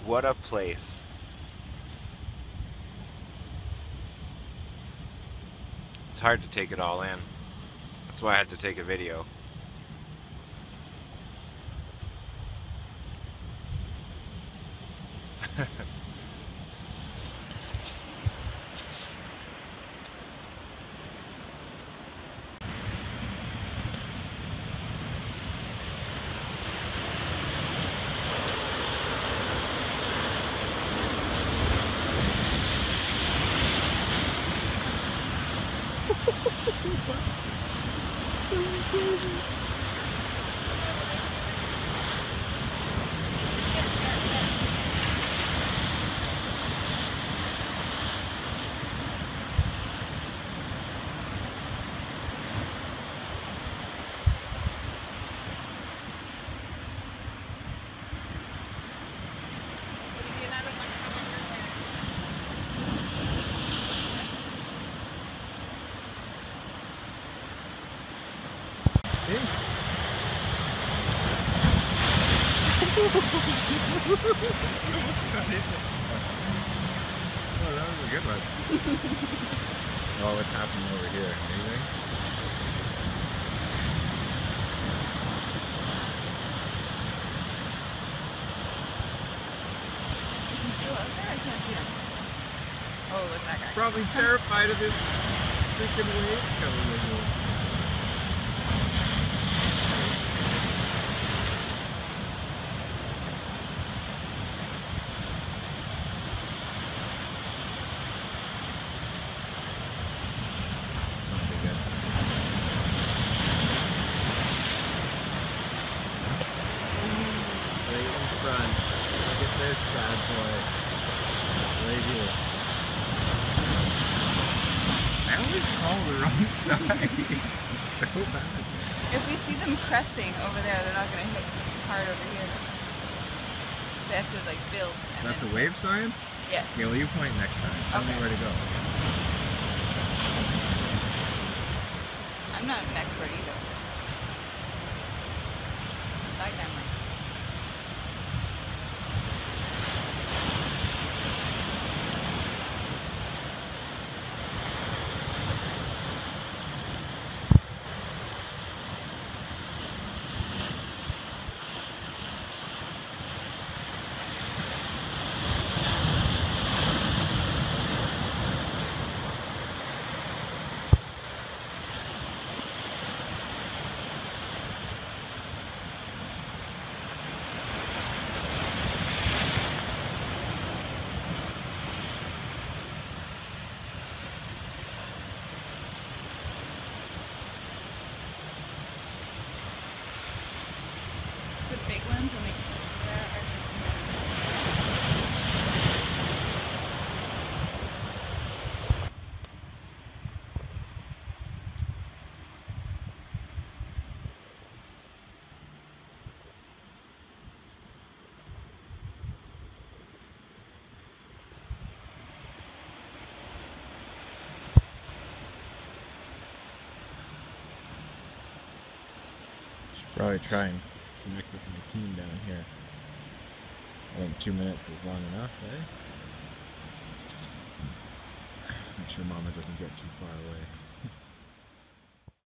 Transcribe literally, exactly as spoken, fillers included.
What a place. It's hard to take it all in. That's why I had to take a video. Oh, that was a good one. Oh, what's happening over here? Anything? Oh, look at that guy. Probably terrified of this freaking waves coming in here. Look at this bad boy. Right here. I always call the wrong side. It's so bad. If we see them cresting over there, they're not going to hit hard over here. They have to like build. Is and that then... the wave science? Yes. Okay, well you point next time. Tell Okay. me where to go. I'm not an expert either. Bye, camera. The big ones will make Should probably try and connect with my team down here. I think two minutes is long enough, eh? Make sure Mama doesn't get too far away.